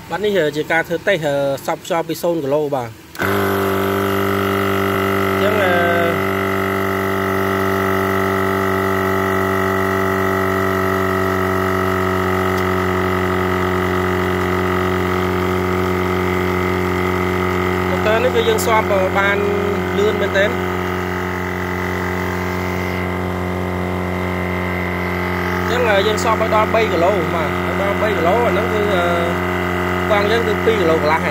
Bạn đi chỉ ca thử tay sọc cho bị sôn của lô bà nhưng một tên nó cứ dân xóa bàn lươn bên tên nhưng là dân xóa đo bay của lô mà đo bay của lô nó cứ quang dân cứ pi của lô lại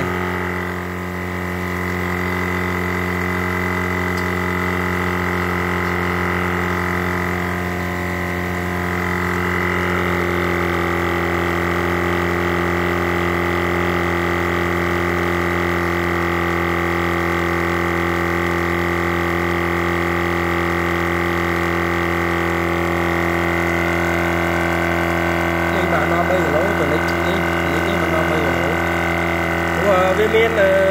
nó bay của lỗ từ lấy những mà nó bay của lỗ của bên miền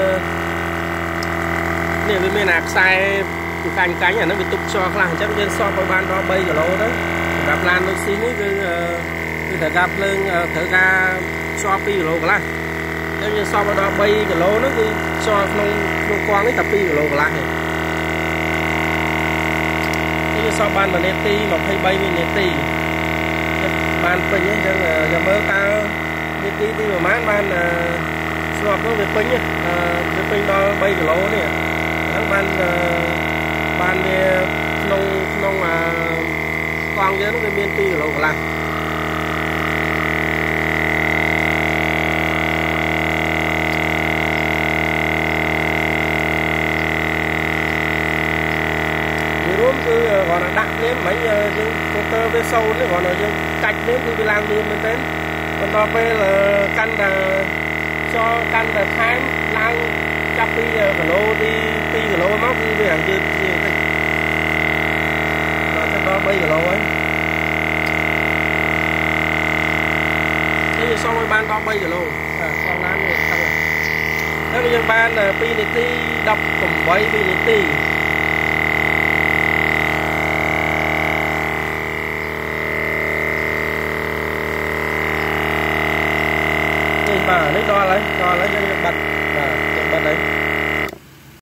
này bên miền ạc sai canh cánh là nó bị tụt cho là chắc dân so với ban nó bay của lỗ đấy gặp lan đôi xí ní cứ thể gặp lên thở ra so pi của lỗ của lại nếu như so với đó bay của lỗ nó cứ so không quang cái tập pi của lỗ của lại nếu như so ban mà nét ti mà hay bay như nét ti ban pin ấy chẳng giờ mới ta đi mà mán ban swap nó về pin đó bay cái lỗ này tháng ban về nông mà con với nó cái miên ti cái lỗ lại luôn cứ gọi là đặt nếm mấy những cơ với sâu nó gọi là những cạch nếm cứ làm luôn bên tên còn đó bây là căn là cho căn là tháng lang chắp đi cả lô đi pi cả lô móc đi về hàng chưa và chắc đó bây cả lô ấy thế thì xong rồi ban đó bây cả lô xong lán này tăng rồi thế bây giờ ban là pi này ti đọc cùng bay pi này ti bà lấy đo lấy cho bật đấy